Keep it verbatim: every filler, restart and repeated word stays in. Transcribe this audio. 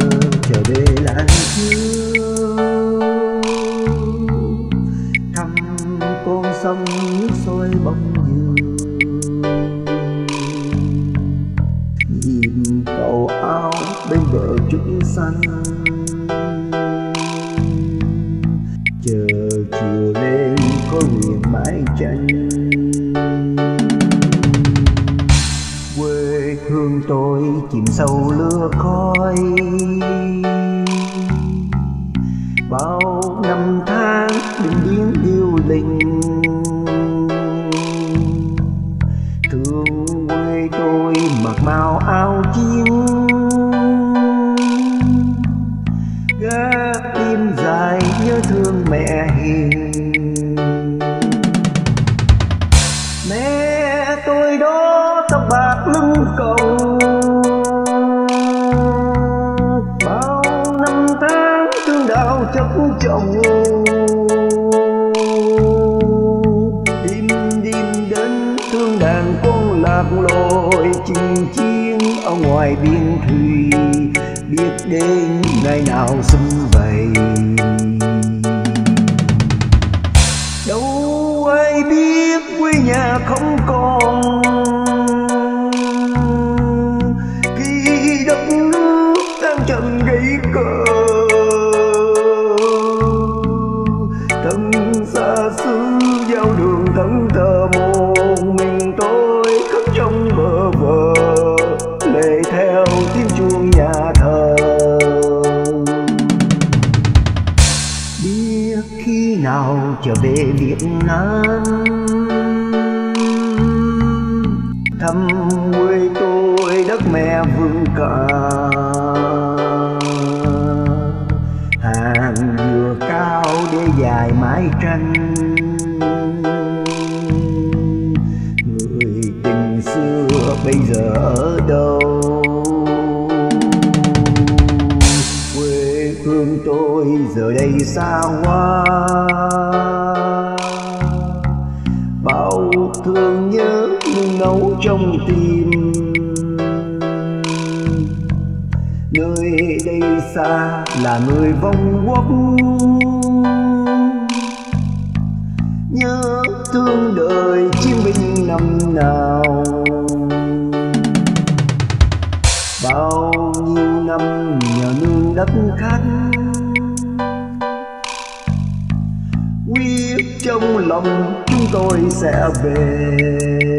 chờ về lãng xưa thăm con sông nước sôi bóng dừa, nhìn cậu áo bên bờ trúc xanh, chờ chiều lên có huyền mái tranh. Quê hương tôi chìm sâu lửa khói, bao năm tháng bình biến điêu linh. Thương quê tôi mặc màu áo chiến, gác đêm dài nhớ thương mẹ hiền. Mẹ tôi đó tóc bạc lưng cầu, bao năm tháng thương đau chấp chồng. Đêm đêm đến thương đàn con lạc lối chinh chiến ở ngoài biên thùy, biết đến ngày nào xum vầy. Đâu ai biết quê nhà không còn, khi đất nước đang trận gãy cờ. Thân xa xứ giao đường thẫn thờ, một mình tôi khóc trong bơ vơ, lệ theo tiếng chuông nhà thờ. Biết khi nào trở về Việt Nam, thăm quê tôi đất mẹ vương cả. Hàng dừa cao để dài mái tranh, người tình xưa bây giờ ở đâu? Quê hương tôi giờ đây xa quá, bao thương nhớ nung nấu trong tim. Nơi đây xa là người vong quốc, nhớ thương đời chiến binh năm nào. Bao nhiêu năm nhờ nương đất khách, quyết trong lòng chúng tôi sẽ về.